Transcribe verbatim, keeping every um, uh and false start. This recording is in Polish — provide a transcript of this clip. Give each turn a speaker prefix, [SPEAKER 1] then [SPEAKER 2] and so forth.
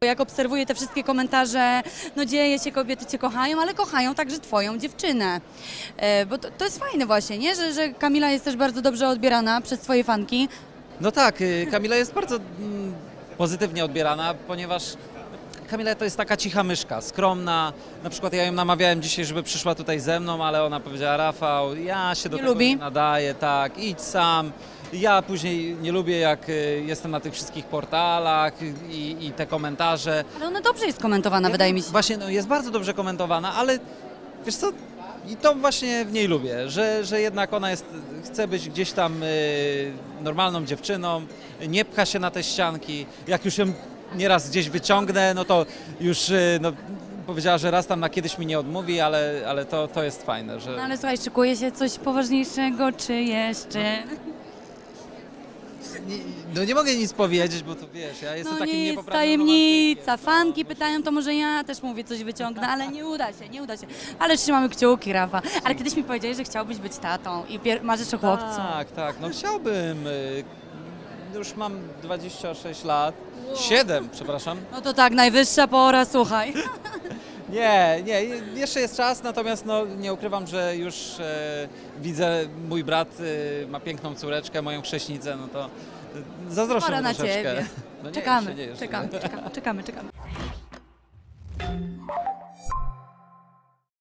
[SPEAKER 1] Jak obserwuję te wszystkie komentarze, no dzieje się, kobiety cię kochają, ale kochają także twoją dziewczynę. E, bo to, to jest fajne właśnie, nie? Że, że Kamila jest też bardzo dobrze odbierana przez twoje fanki.
[SPEAKER 2] No tak, y, Kamila jest bardzo mm, pozytywnie odbierana, ponieważ Kamila to jest taka cicha myszka, skromna. Na przykład ja ją namawiałem dzisiaj, żeby przyszła tutaj ze mną, ale ona powiedziała: Rafał, ja się do
[SPEAKER 1] Nie
[SPEAKER 2] tego
[SPEAKER 1] lubi?
[SPEAKER 2] nie nadaję, tak, idź sam. Ja później nie lubię, jak y, jestem na tych wszystkich portalach i, i te komentarze.
[SPEAKER 1] Ale ona dobrze jest komentowana, wydaje mi się.
[SPEAKER 2] Właśnie, no, jest bardzo dobrze komentowana, ale wiesz co, i to właśnie w niej lubię, że, że jednak ona jest, chce być gdzieś tam y, normalną dziewczyną, nie pcha się na te ścianki. Jak już ją nieraz gdzieś wyciągnę, no to już y, no, powiedziała, że raz tam na kiedyś mi nie odmówi, ale, ale to, to jest fajne, że...
[SPEAKER 1] No ale słuchaj, szykuje się coś poważniejszego, czy jeszcze?
[SPEAKER 2] Nie, no nie mogę nic powiedzieć, bo to wiesz, ja jestem
[SPEAKER 1] No
[SPEAKER 2] takim
[SPEAKER 1] nie jest
[SPEAKER 2] niepoprawnym
[SPEAKER 1] tajemnica,
[SPEAKER 2] romantykiem.
[SPEAKER 1] fanki pytają, to może ja też mówię, coś wyciągnę, ale nie uda się, nie uda się. Ale trzymamy kciuki, Rafa. Ale kiedyś mi powiedziałeś, że chciałbyś być tatą i pier- marzysz o chłopcu.
[SPEAKER 2] Tak, tak, no chciałbym. y, Już mam dwadzieścia sześć lat. siedem, przepraszam.
[SPEAKER 1] No to tak, najwyższa pora, słuchaj.
[SPEAKER 2] Nie, nie, jeszcze jest czas, natomiast no, nie ukrywam, że już e, widzę, mój brat e, ma piękną córeczkę, moją chrześnicę, no to e, zazdroszczę
[SPEAKER 1] Pora
[SPEAKER 2] mu
[SPEAKER 1] na
[SPEAKER 2] troszeczkę.
[SPEAKER 1] ciebie.
[SPEAKER 2] No nie,
[SPEAKER 1] Czekamy,
[SPEAKER 2] jeszcze nie, jeszcze
[SPEAKER 1] czekamy,
[SPEAKER 2] nie.
[SPEAKER 1] czekamy, czekamy, czekamy.